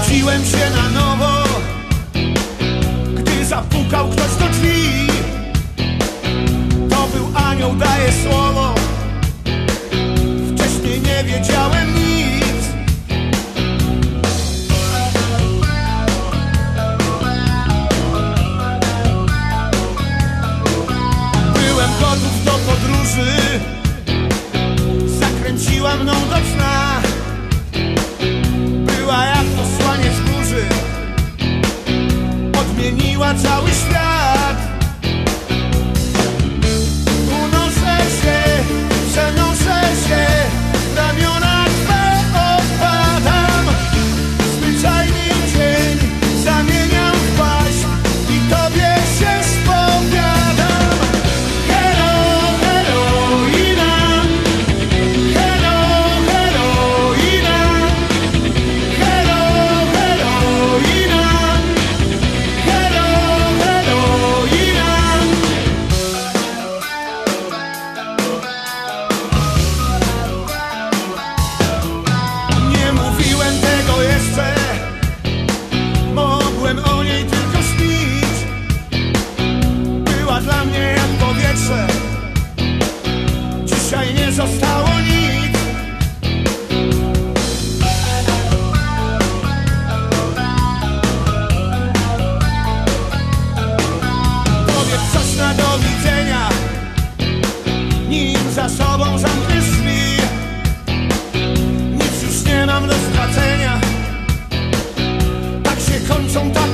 Budziłem się na nowo, gdy zapukał ktoś do drzwi. To był anioł, daję słowo, wcześniej nie wiedziałem nic. Byłem gotów do podróży, zakręciła mną do cna. Była jak posłaniec burzy, odmieniła cały świat. Unoszę się, przenoszę się, w ramiona Twe opadam. Zwyczajny dzień zamieniam w paść i Tobie się spowiadam. Heroina, heroina, heroina, heroina. Nie mówiłem tego jeszcze, mogłem o niej tylko śnić. Była dla mnie jak powietrze, dzisiaj nie zostało nic. Powiedz coś na do widzenia, nim za sobą zamkniesz drzwi. Nic już nie mam do stracenia, tak się kończą